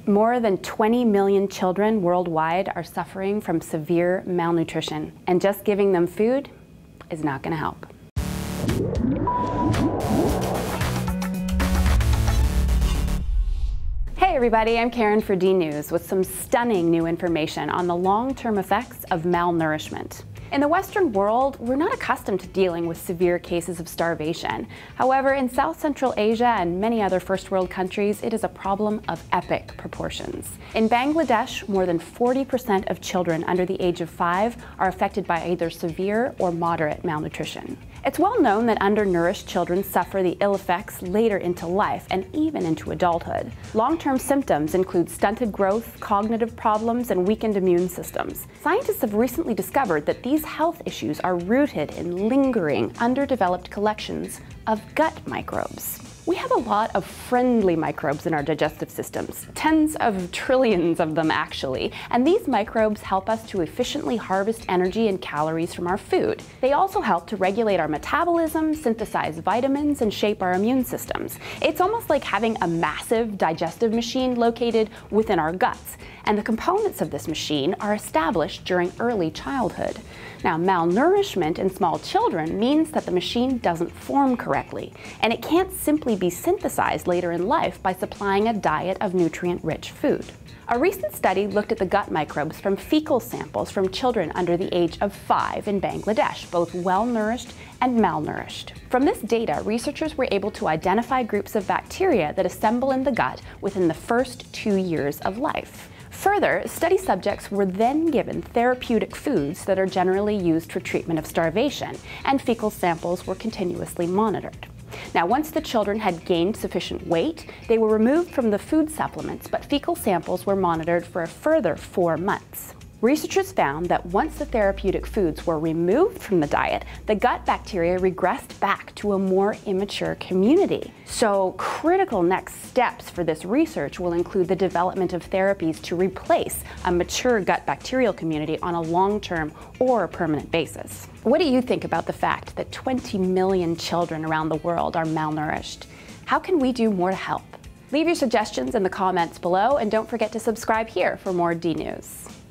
More than 20 million children worldwide are suffering from severe malnutrition, and just giving them food is not going to help. Hey everybody, I'm Carin for DNews with some stunning new information on the long-term effects of malnourishment. In the Western world, we're not accustomed to dealing with severe cases of starvation. However, in South Central Asia and many other first world countries, it is a problem of epic proportions. In Bangladesh, more than 40% of children under the age of 5 are affected by either severe or moderate malnutrition. It's well known that undernourished children suffer the ill effects later into life and even into adulthood. Long-term symptoms include stunted growth, cognitive problems, and weakened immune systems. Scientists have recently discovered that these health issues are rooted in lingering, underdeveloped collections of gut microbes. We have a lot of friendly microbes in our digestive systems, tens of trillions of them actually, and these microbes help us to efficiently harvest energy and calories from our food. They also help to regulate our metabolism, synthesize vitamins, and shape our immune systems. It's almost like having a massive digestive machine located within our guts, and the components of this machine are established during early childhood. Now, malnourishment in small children means that the machine doesn't form correctly, and it can't simply be synthesized later in life by supplying a diet of nutrient-rich food. A recent study looked at the gut microbes from fecal samples from children under the age of 5 in Bangladesh, both well-nourished and malnourished. From this data, researchers were able to identify groups of bacteria that assemble in the gut within the first 2 years of life. Further, study subjects were then given therapeutic foods that are generally used for treatment of starvation, and fecal samples were continuously monitored. Now, once the children had gained sufficient weight, they were removed from the food supplements, but fecal samples were monitored for a further 4 months. Researchers found that once the therapeutic foods were removed from the diet, the gut bacteria regressed back to a more immature community. So, critical next steps for this research will include the development of therapies to replace a mature gut bacterial community on a long-term or permanent basis. What do you think about the fact that 20 million children around the world are malnourished? How can we do more to help? Leave your suggestions in the comments below, and don't forget to subscribe here for more DNews.